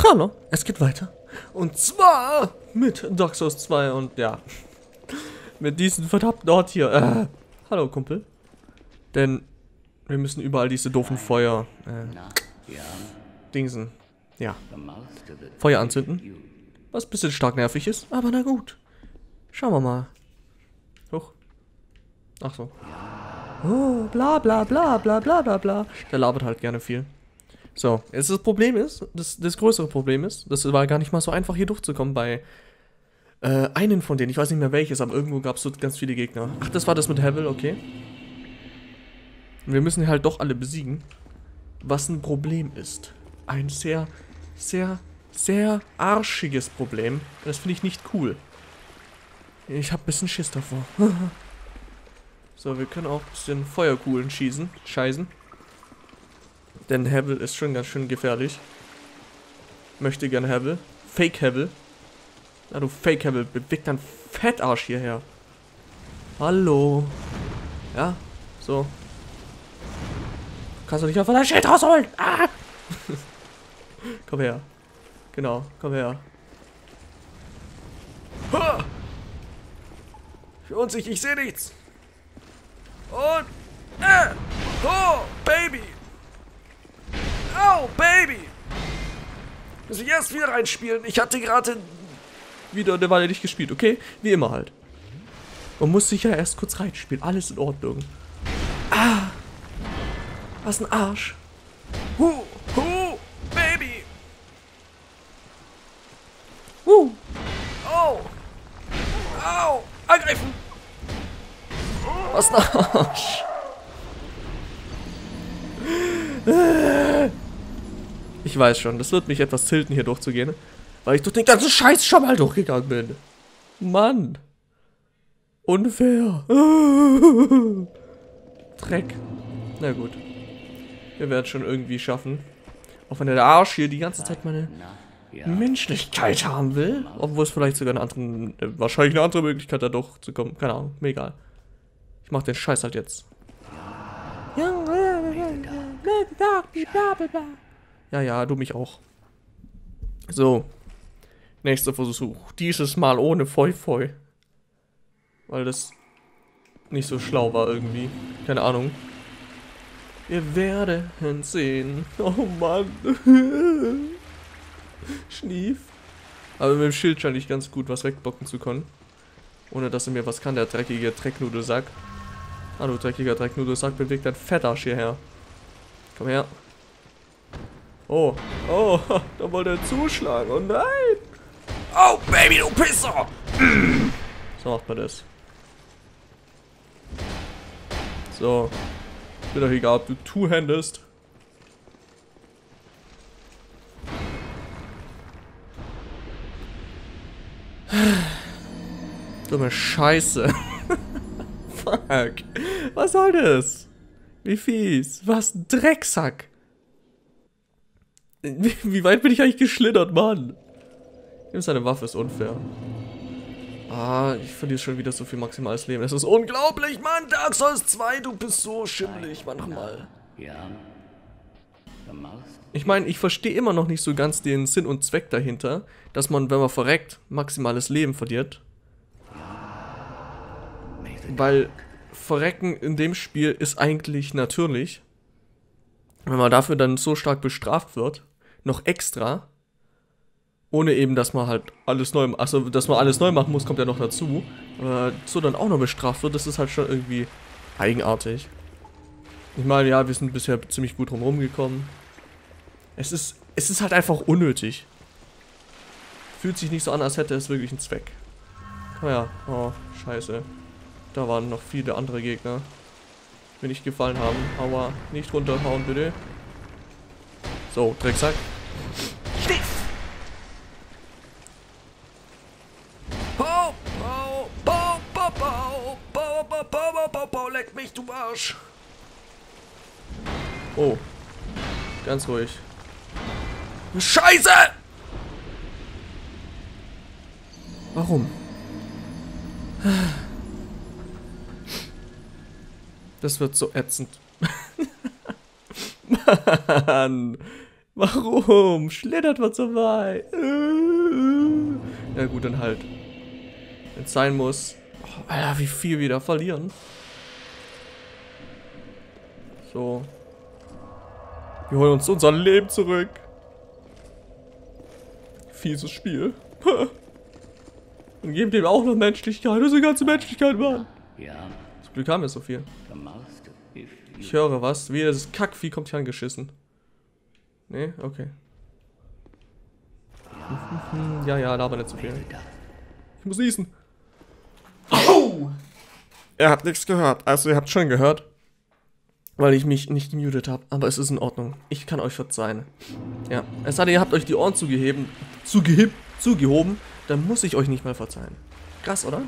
Hallo, es geht weiter. Und zwar mit Dark Souls 2 und ja, mit diesem verdammten Ort hier. Hallo Kumpel. Denn wir müssen überall diese doofen Feuer, Dingsen, ja, Feuer anzünden. Was ein bisschen stark nervig ist, aber na gut. Schauen wir mal. Hoch. Ach so. Oh, bla bla bla bla bla bla bla. Der labert halt gerne viel. So, jetzt das Problem ist, das größere Problem ist, das war gar nicht mal so einfach hier durchzukommen bei einen von denen, ich weiß nicht mehr welches, aber irgendwo gab es so ganz viele Gegner. Ach, das war das mit Havel, okay. Und wir müssen halt doch alle besiegen, was ein Problem ist. Ein sehr, sehr, sehr arschiges Problem. Das finde ich nicht cool. Ich habe ein bisschen Schiss davor. So, wir können auch ein bisschen Feuerkugeln scheißen. Denn Havel ist schon ganz schön gefährlich. Möchte gern Havel. Fake Havel. Na du Fake Havel, beweg deinen Fettarsch hierher. Hallo. Ja, so. Kannst du nicht einfach dein Schild rausholen? Ah! Komm her. Genau, komm her. Ha! Und ich sehe nichts. Und oh, Baby. Oh, Baby! Muss ich erst wieder reinspielen? Ich hatte gerade wieder eine Weile nicht gespielt, okay? Wie immer halt. Man muss sich ja erst kurz reinspielen. Alles in Ordnung. Ah! Was ein Arsch! Baby! Oh! Au! Angreifen! Was ein Arsch! Ich weiß schon, das wird mich etwas tilten, hier durchzugehen, weil ich durch den ganzen Scheiß schon mal durchgegangen bin. Mann. Unfair. Dreck. Na gut. Wir werden es schon irgendwie schaffen. Auch wenn der Arsch hier die ganze Zeit meine Menschlichkeit haben will. Obwohl es vielleicht sogar wahrscheinlich eine andere Möglichkeit da durchzukommen. Keine Ahnung, mir egal. Ich mach den Scheiß halt jetzt. Ja, du mich auch. So. Nächster Versuch. Dieses Mal ohne Foi. Weil das nicht so schlau war irgendwie. Keine Ahnung. Wir werden sehen. Oh Mann. Schnief. Aber mit dem Schild scheine ich ganz gut was wegbocken zu können. Ohne dass er mir was kann, der dreckige Drecknudelsack. Hallo, dreckiger Drecknudelsack, bewegt dein Fettarsch hierher. Komm her. Oh, da wollte er zuschlagen. Oh nein. Oh, Baby, du Pisser. So macht man das. So. Ist mir doch egal, ob du two-handest. Dumme Scheiße. Fuck. Was soll das? Wie fies. Was ein Drecksack. Wie weit bin ich eigentlich geschlittert, Mann? Seine Waffe ist unfair. Ah, ich verliere schon wieder so viel maximales Leben. Das ist unglaublich, Mann. Dark Souls 2, du bist so schimmelig manchmal. Ich meine, ich verstehe immer noch nicht so ganz den Sinn und Zweck dahinter, dass man, wenn man verreckt, maximales Leben verliert. Weil Verrecken in dem Spiel ist eigentlich natürlich. Wenn man dafür dann so stark bestraft wird, noch extra, ohne eben, dass man halt alles neu, also dass man alles neu machen muss, kommt ja noch dazu, aber so dann auch noch bestraft wird, das ist halt schon irgendwie eigenartig. Ich meine, ja, wir sind bisher ziemlich gut drumherum gekommen. Es ist halt einfach unnötig. Fühlt sich nicht so an, als hätte es wirklich einen Zweck. Oh ja, oh, scheiße. Da waren noch viele andere Gegner. Mir nicht gefallen haben. Aua, nicht runterhauen, bitte. So, Drecksack. Stief! Leck mich, du Arsch! Oh. Ganz ruhig. Scheiße! Warum? Das wird so ätzend. Mann. Warum? Schlittert man so weit. Ja gut, dann halt. Wenn es sein muss. Oh, Alter, wie viel wir da verlieren. So. Wir holen uns unser Leben zurück. Fieses Spiel. Und geben dem auch noch Menschlichkeit. Das ist die ganze Menschlichkeit, Mann. Zum Glück haben wir so viel. Ich höre was. Wie das Kackvieh kommt hier angeschissen. Nee, okay. Ja, laber nicht zu viel. Ich muss niesen. Oh! Er hat nichts gehört. Also ihr habt schon gehört. Weil ich mich nicht gemutet habe. Aber es ist in Ordnung. Ich kann euch verzeihen. Ja. Es sei denn, ihr habt euch die Ohren zugehoben. Dann muss ich euch nicht mal verzeihen. Krass, oder?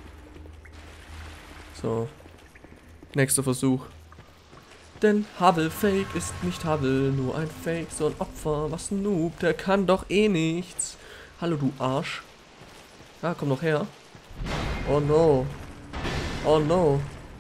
So. Nächster Versuch. Denn Hubble Fake ist nicht Hubble, nur ein Fake, so ein Opfer, was ein Noob, der kann doch eh nichts. Hallo du Arsch. Ja, komm doch her. Oh no. Oh no.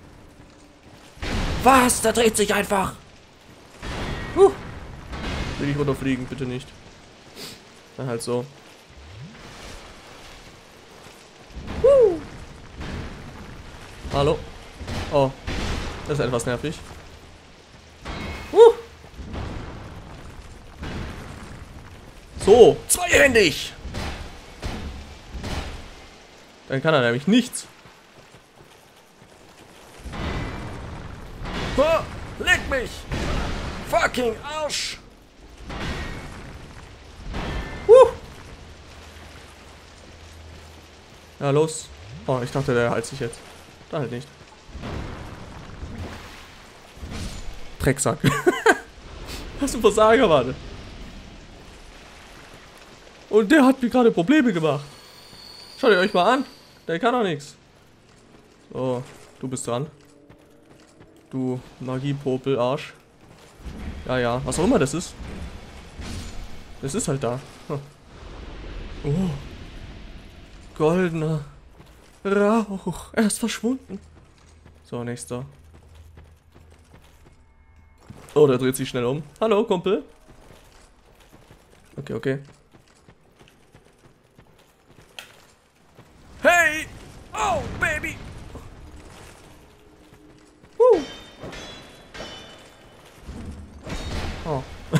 Was? Der dreht sich einfach. Will ich runterfliegen, bitte nicht. Dann halt so. Hallo. Oh. Das ist etwas nervig. So, zweihändig! Dann kann er nämlich nichts. Leg mich! Fucking Arsch! Ja, los. Oh, ich dachte, der heilt sich jetzt. Da halt nicht. Drecksack. Was ein Versager, warte. Und der hat mir gerade Probleme gemacht. Schaut ihr euch mal an. Der kann doch nichts. So, du bist dran. Du Magie-Popel-Arsch. Ja, was auch immer das ist. Das ist halt da. Oh. Goldener Rauch. Er ist verschwunden. So, nächster. Oh, der dreht sich schnell um. Hallo, Kumpel. Okay. Hey! Oh, Baby! Oh.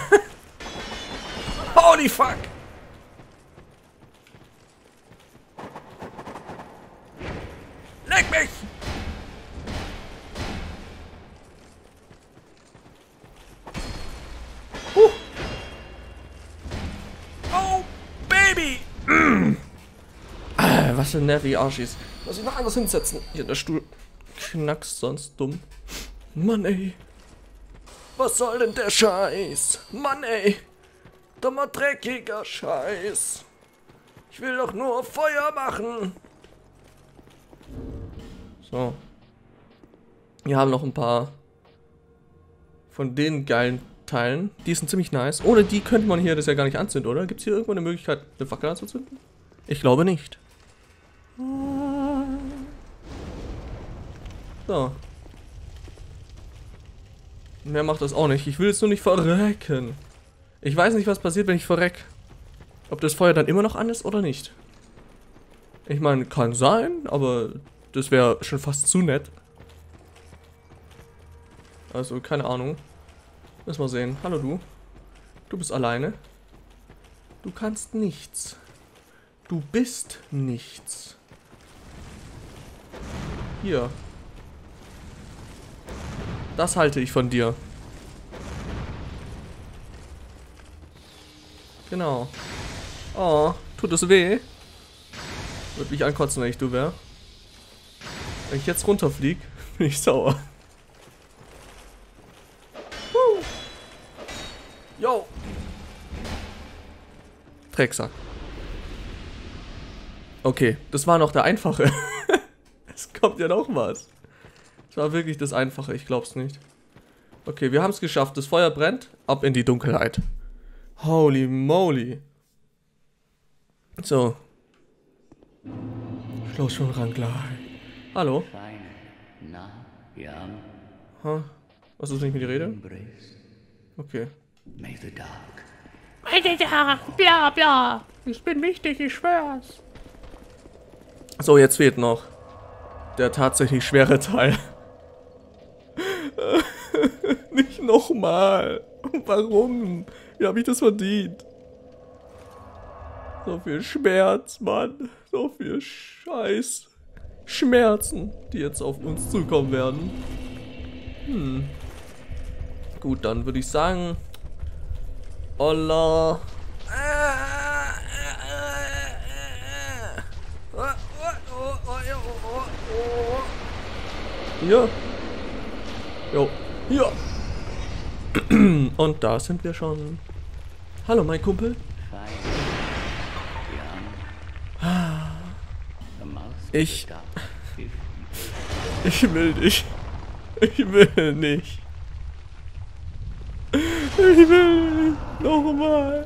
Holy fuck! Leck mich! Oh, Baby! Was für nervige Arschis. Muss ich noch anders hinsetzen? Hier, der Stuhl knackst sonst dumm. Mann, ey. Was soll denn der Scheiß? Mann, ey. Dummer, dreckiger Scheiß. Ich will doch nur Feuer machen. So. Wir haben noch ein paar von den geilen Teilen. Die sind ziemlich nice. Ohne die könnte man hier das ja gar nicht anzünden, oder? Gibt es hier irgendwo eine Möglichkeit, eine Fackel anzuzünden? Ich glaube nicht. So. Mehr macht das auch nicht. Ich will jetzt nur nicht verrecken. Ich weiß nicht, was passiert, wenn ich verreck. Ob das Feuer dann immer noch an ist oder nicht. Ich meine, kann sein, aber das wäre schon fast zu nett. Also, keine Ahnung. Müssen wir sehen. Hallo du. Du bist alleine. Du kannst nichts. Du bist nichts. Hier. Das halte ich von dir. Genau. Oh, tut es weh? Würde mich ankotzen, wenn ich du wäre. Wenn ich jetzt runterfliege, bin ich sauer. Yo! Drecksack. Okay, das war noch der Einfache. Es kommt ja noch was. Das war wirklich das Einfache, ich glaub's nicht. Okay, wir haben es geschafft. Das Feuer brennt. Ab in die Dunkelheit. Holy moly. So. Schluss schon ran gleich. Hallo? Huh? Was ist nicht mit die Rede? Okay. Bla bla. Ich bin wichtig, ich schwör's. So, jetzt fehlt noch der tatsächlich schwere Teil. Nicht nochmal. Warum? Wie habe ich das verdient? So viel Schmerz, Mann. So viel Scheiß. Schmerzen, die jetzt auf uns zukommen werden. Gut, dann würde ich sagen... Holla. Hier. Jo. Hier. Und da sind wir schon. Hallo, mein Kumpel. Ich will nicht. Ich will nicht. Ich will nicht. Nochmal.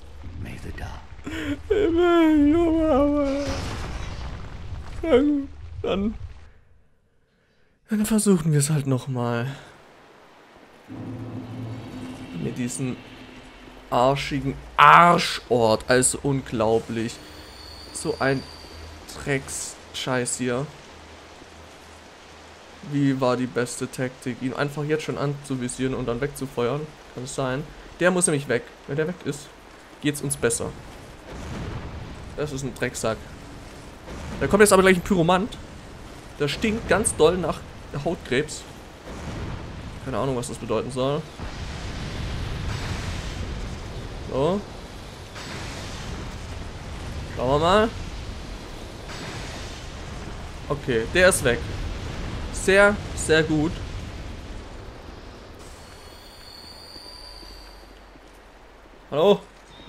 Ich will nicht nochmal. Na gut, dann versuchen wir es halt nochmal. Mit diesem arschigen Arschort. Also unglaublich. So ein Drecksscheiß hier. Wie war die beste Taktik? Ihn einfach jetzt schon anzuvisieren und dann wegzufeuern? Kann es sein? Der muss nämlich weg. Wenn der weg ist, geht's uns besser. Das ist ein Drecksack. Da kommt jetzt aber gleich ein Pyromant. Der stinkt ganz doll nach Hautkrebs. Keine Ahnung, was das bedeuten soll. So. Schauen wir mal. Okay, der ist weg. Sehr, sehr gut. Hallo?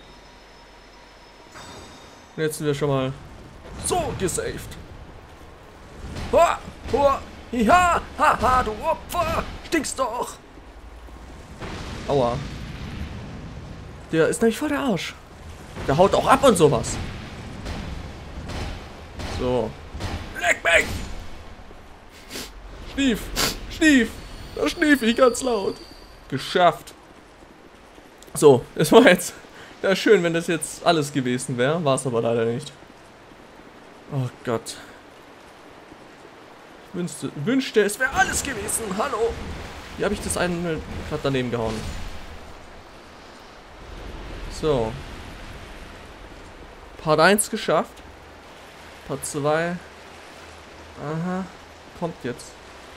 Und jetzt sind wir schon mal so gesaved. Hoa, hoa, hiha, haha, du Opfer! Stinkst doch! Aua. Der ist nämlich voll der Arsch. Der haut auch ab und sowas. So. Leck mich! Schnief! Schnief! Da schnief ich ganz laut. Geschafft. So, es war jetzt... Ja, schön, wenn das jetzt alles gewesen wäre. War es aber leider nicht. Oh Gott. Ich wünschte, es wäre alles gewesen. Hallo. Wie habe ich das einen gerade daneben gehauen? So. Part 1 geschafft. Part 2. Aha. Kommt jetzt.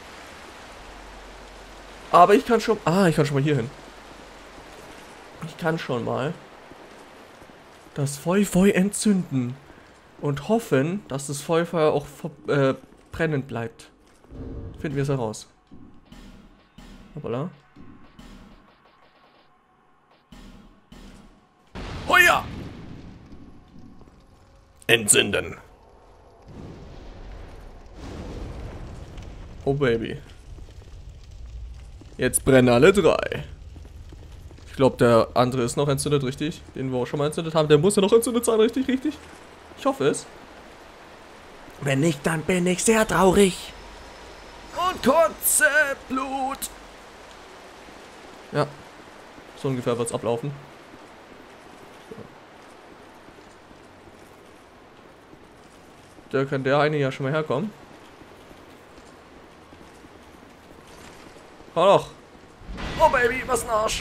Aber ich kann schon... Ah, ich kann schon mal hier hin. Ich kann schon mal das Feuer entzünden. Und hoffen, dass das Feuer auch brennend bleibt. Finden wir es heraus. Hoppala. Feuer! Entzünden. Oh Baby. Jetzt brennen alle drei. Ich glaube, der andere ist noch entzündet, richtig? Den wir auch schon mal entzündet haben. Der muss ja noch entzündet sein, richtig? Richtig? Ich hoffe es. Wenn nicht, dann bin ich sehr traurig. Und kotze Blut. Ja. So ungefähr wird es ablaufen. So. Da kann der eine ja schon mal herkommen. Hau doch. Oh Baby, was ein Arsch.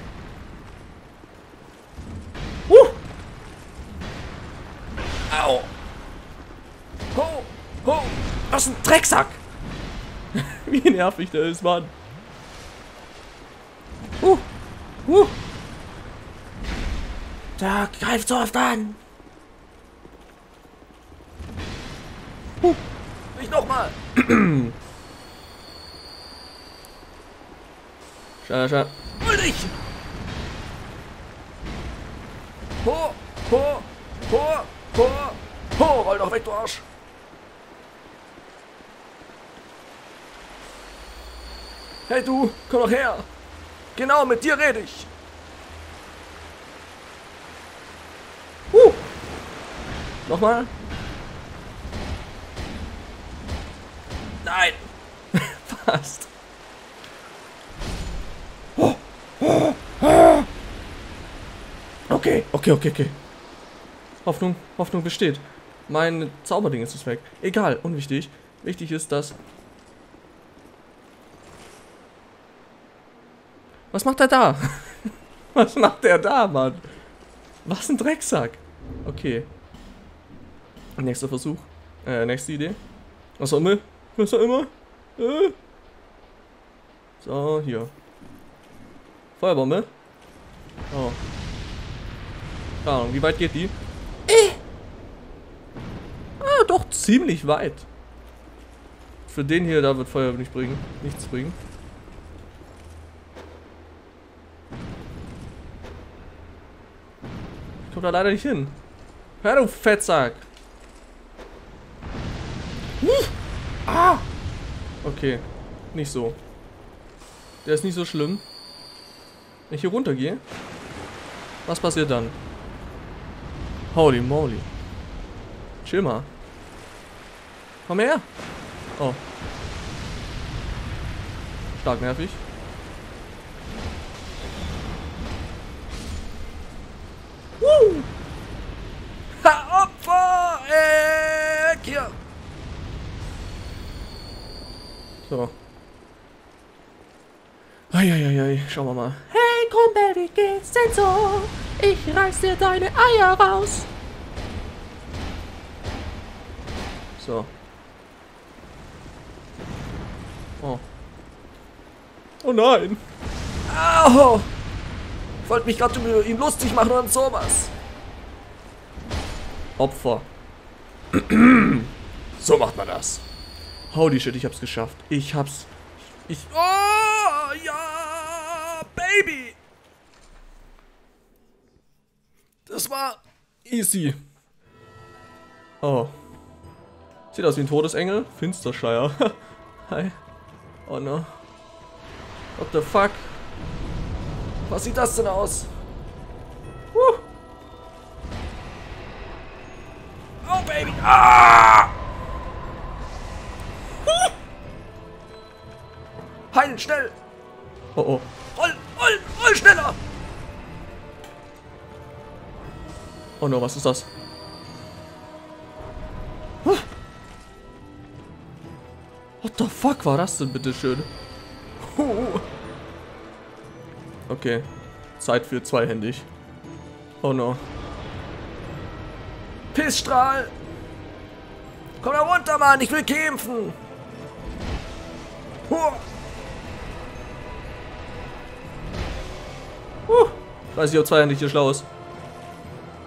Au. Ho, ho. Was ein Drecksack. Wie nervig der ist, Mann. Da greift so oft an. Nicht nochmal. Schau. Hol dich. Ho, ho, ho, ho, ho. Roll doch weg, du Arsch. Hey du, komm doch her. Genau, mit dir rede ich. Nochmal. Nein. Fast. Okay. Hoffnung besteht. Mein Zauberding ist weg. Egal, unwichtig. Wichtig ist, dass... Was macht er da? Was macht der da, Mann? Was ein Drecksack. Okay. Nächster Versuch. Nächste Idee. Was auch immer. So, hier. Feuerbombe. Oh. Keine Ahnung, wie weit geht die? Ah, doch ziemlich weit. Für den hier, da wird Feuer nichts bringen. Ich komm da leider nicht hin. Hör du Fettsack. Ah! Okay, nicht so. Der ist nicht so schlimm. Wenn ich hier runter gehe, was passiert dann? Holy moly. Chill mal. Komm her. Oh. Stark nervig. Ha, Opfer! Hier. So. Eieiei, schauen wir mal. Hey Kumpel, wie geht's denn so? Ich reiß dir deine Eier raus. So. Oh. Oh nein. Au! Ich wollte mich gerade über ihn lustig machen und sowas. Opfer. So macht man das. Holy shit, ich hab's geschafft. Oh, ja, Baby. Das war easy. Oh. Sieht aus wie ein Todesengel. Finsterschleier. Hi. Oh no. What the fuck? Was sieht das denn aus? Oh, Baby. Ah! Heilen, schnell! Oh, oh. Roll schneller! Oh no, was ist das? What the fuck war das denn, bitteschön? Okay. Zeit für zweihändig. Oh no. Pissstrahl! Komm da runter, Mann! Ich will kämpfen! Weiß nicht, ob zweihändig hier schlau ist.